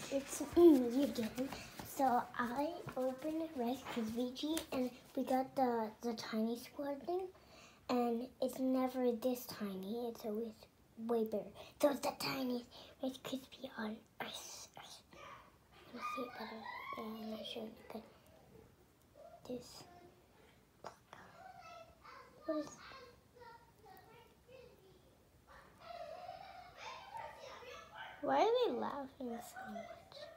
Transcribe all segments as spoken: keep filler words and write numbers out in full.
it's me again. So I opened Rice Krispie and we got the the tiny squad thing, and it's never this tiny. It's always way bigger. So it's the tiniest Rice Krispie on Earth. Let me see it better. Yeah, I'm not sure you could. This. What is? Why are they laughing so much?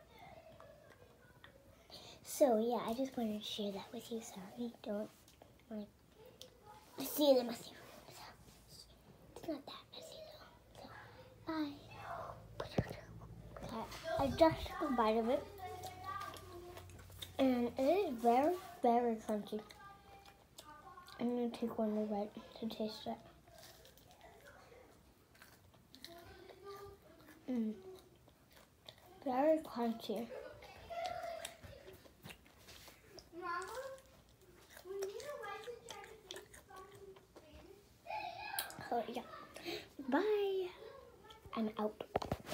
So yeah, I just wanted to share that with you. Sorry, don't like. I see the messy room. So it's not that messy though. So bye. I just took a bite of it, and it is very, very crunchy. I'm gonna take one more bite to taste it. Mm. Very crunchy. So yeah, bye. I'm out.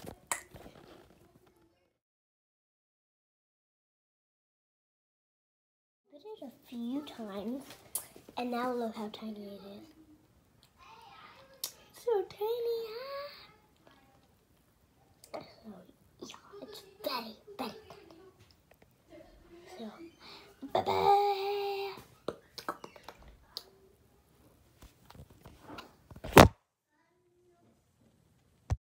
I did it a few times, and now look how tiny it is. So tiny, huh? So yeah, it's very, very tiny. So bye bye.